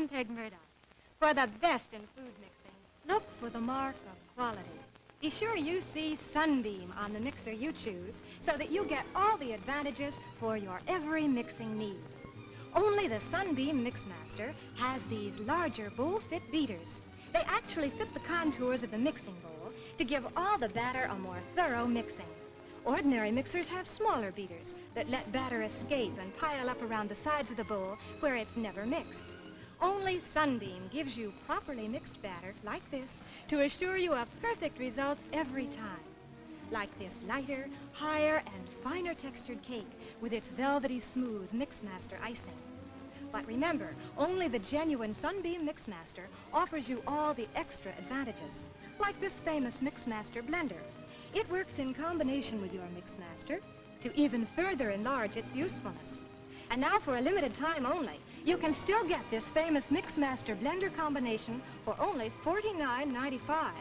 I'm Peg Murdoch. For the best in food mixing, look for the mark of quality. Be sure you see Sunbeam on the mixer you choose so that you get all the advantages for your every mixing need. Only the Sunbeam Mixmaster has these larger bowl-fit beaters. They actually fit the contours of the mixing bowl to give all the batter a more thorough mixing. Ordinary mixers have smaller beaters that let batter escape and pile up around the sides of the bowl where it's never mixed. Only Sunbeam gives you properly mixed batter like this to assure you of perfect results every time. Like this lighter, higher, and finer textured cake with its velvety smooth Mixmaster icing. But remember, only the genuine Sunbeam Mixmaster offers you all the extra advantages, like this famous Mixmaster blender. It works in combination with your Mixmaster to even further enlarge its usefulness. And now for a limited time only, you can still get this famous Mixmaster blender combination for only $49.95.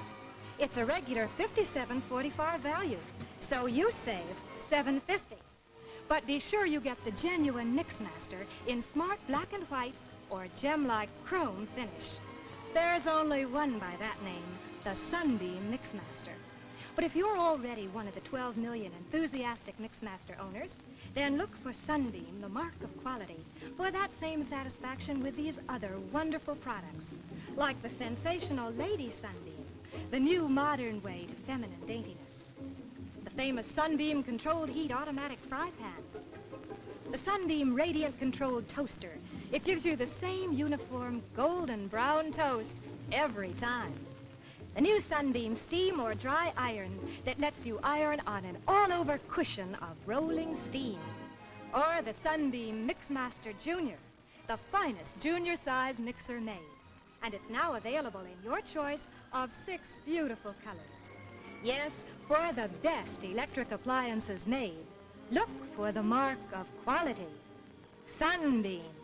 It's a regular $57.45 value, so you save $7.50. But be sure you get the genuine Mixmaster in smart black and white or gem-like chrome finish. There's only one by that name, the Sunbeam Mixmaster. But if you're already one of the 12 million enthusiastic Mixmaster owners, then look for Sunbeam, the mark of quality, for that same satisfaction with these other wonderful products, like the sensational Lady Sunbeam, the new modern way to feminine daintiness, the famous Sunbeam Controlled Heat Automatic Fry Pan, the Sunbeam Radiant Controlled Toaster. It gives you the same uniform golden brown toast every time. The new Sunbeam Steam or Dry Iron that lets you iron on an all-over cushion of rolling steam. Or the Sunbeam Mixmaster Junior, the finest junior-size mixer made. And it's now available in your choice of 6 beautiful colors. Yes, for the best electric appliances made, look for the mark of quality. Sunbeam.